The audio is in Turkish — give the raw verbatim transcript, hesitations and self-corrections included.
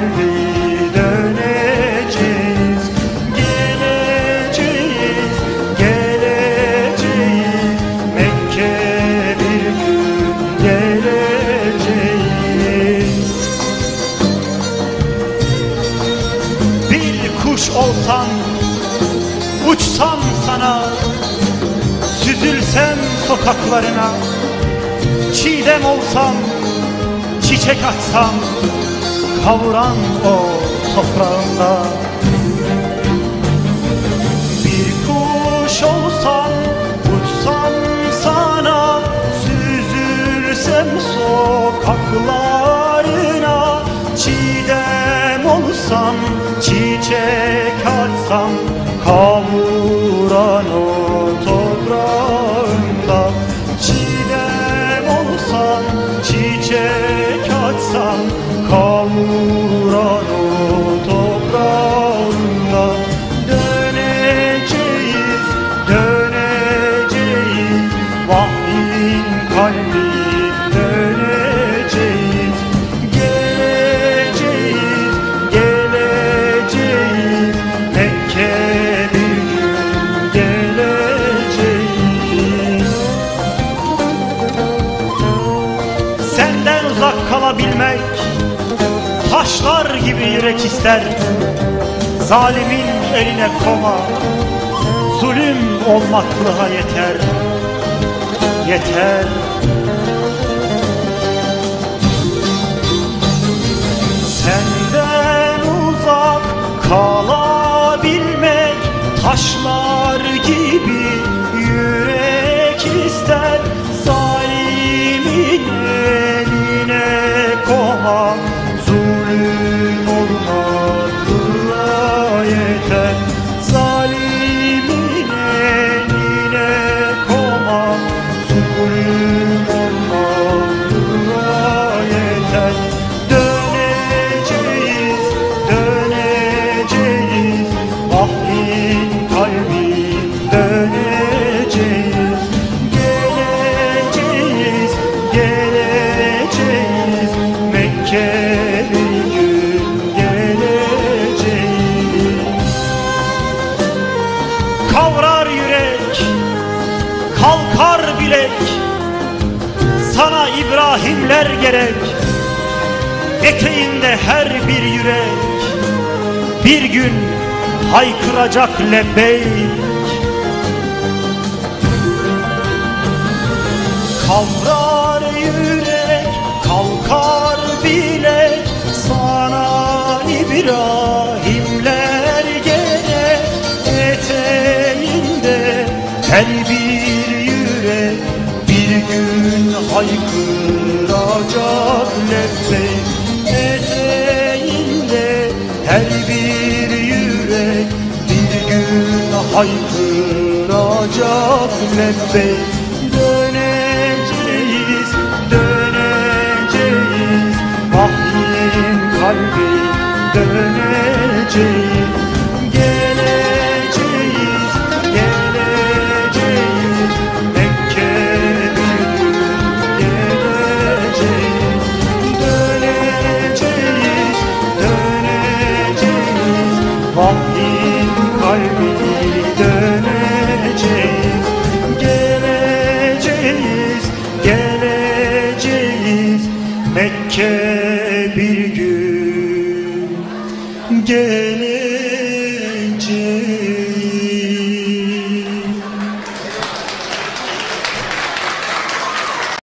kalbi döneceğiz. Geleceğiz, geleceğiz, Mekke bir gün geleceğiz. Bir kuş olsam, uçsam sana, süzülsem sokaklarına, çiğdem olsam, çiçek açsam, kavuran o toprağında. Bir kuş olsam, uçsam sana, süzülsem sokaklarına, çiğdem olsam, çiçek açsam, kavuran o toprağında. Çiğdem olsam, çiçek açsam, kavuran o toprağında. Döneceğiz, döneceğiz, vahyin kalbi döneceğiz. Geleceğiz, geleceğiz, Mekke bir gün geleceğiz. Senden uzak kalabilmek taşlar gibi yürek ister. Zalimin eline koma, zulüm olmaklığa yeter, yeter. Senden uzak kalabilmek taşlar gibi yürek ister. Zalimin eline koma, zulüm olmaklığa yeter. Zalimin eline koma, zulüm olmaklığa yeter. Döneceğiz, döneceğiz, vahyin kalbi döneceğiz. Geleceğiz, geleceğiz, Mekke bir gün geleceğiz. Kavrar yürek, kalkar bilek, sana İbrahimler gerek. Eteğinde her bir yürek bir gün haykıracak lebbeyk. Kavrar yürek, kalkar bilek, sana İbrahimler gerek. Eteğinde her bir yürek bir gün haykıracak lebbeyk. Eteğinde her bir yürek bir gün haykıracak lebbeyk. Döneceğiz, döneceğiz, vahyin kalbi döneceğiz. Geleceğiz, geleceğiz, Mekke bir gün geleceğiz. Döneceğiz, döneceğiz, vahyin kalbi döneceğiz. Geleceğiz, geleceğiz, Mekke bir gün geleceğiz.